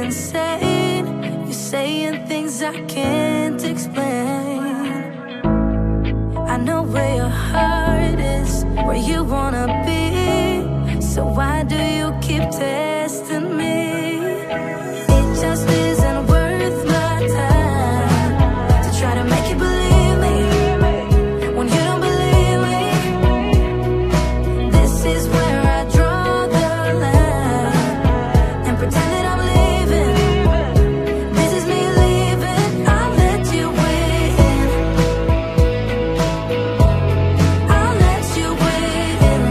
insane. You're saying things I can't explain. I know where your heart is, where you wanna be. So why do you keep testing me? It just isn't worth my time to try to make you believe me when you don't believe me. This is where I draw the line and pretend that I'm leaving. This is me leaving. I'll let you win. I'll let you win.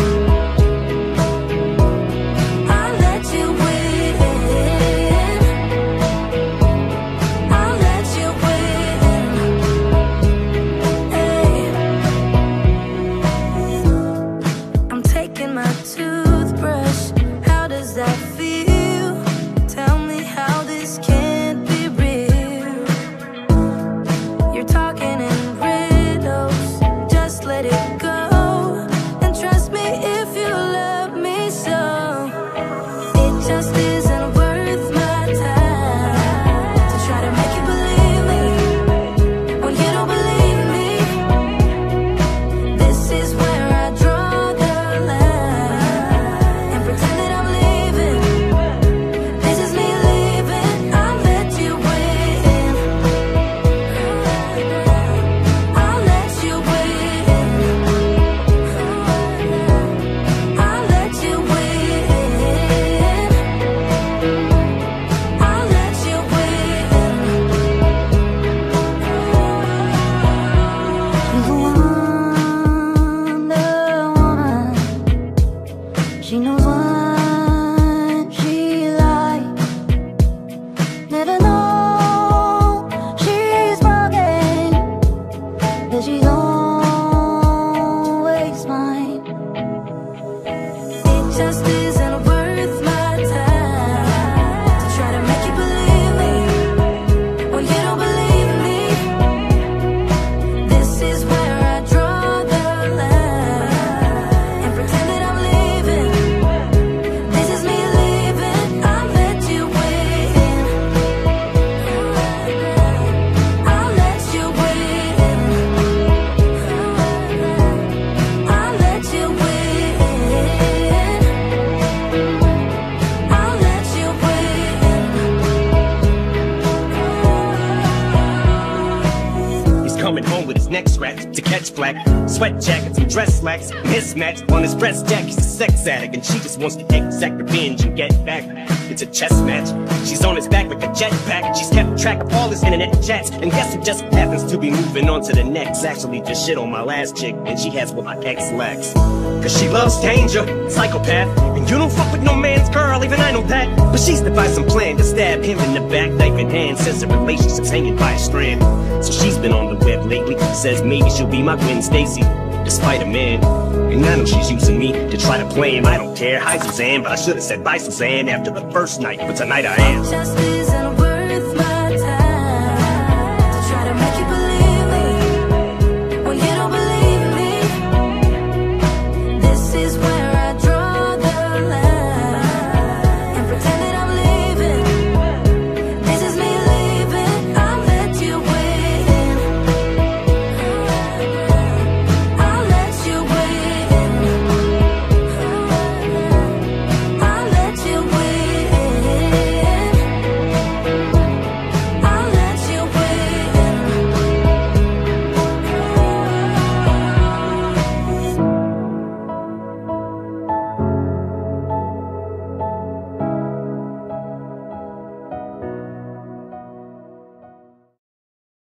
I'll let you win. I'll let you win. Hey. I'm taking my toothbrush. How does that feel? Tell me how this can't be real. You're talking in riddles. Just let it go and trust me if you love me so. It just isn't worth my time to try to make you believe me when you don't believe me. This is where I draw the line and pretend that I'm leaving. This is me leaving. I'll let you win. I'll let you win. I'll let you win. I'll let you win. She's a Wonder Woman. She knows what she likes. Never know she's broken, but she's always mine. It just isn't worth my time to try to make you believe me when you don't believe me. This is where I draw the line and pretend that I'm leaving. This is me leaving. I'll let you win. I'll let you win. I'll let you win. I'll let you win. He's coming home with his neck scratched to catch flack. Sweat jackets and dress slacks mismatched on his breast jack. He's a sex addict and she just wants to exact revenge and get back. It's a chess match. She's on his back like a jetpack. She's kept track of all his internet chats. And guess who just happens to be moving on to the next? Actually just shit on my last chick and she has what my ex lacks. Cause she loves danger, psychopath. And you don't fuck with no man's girl, even I know that. But she's devised some plan to stab him in the back, knife in hand. Says the relationship's hanging by a strand. So she's been on the web lately. Says maybe she'll be my Gwen Stacy, despite a man. And I know she's using me to try to play him. I don't care, hi Suzanne, but I should've said bye Suzanne after the first night. But tonight I am. Just isn't worth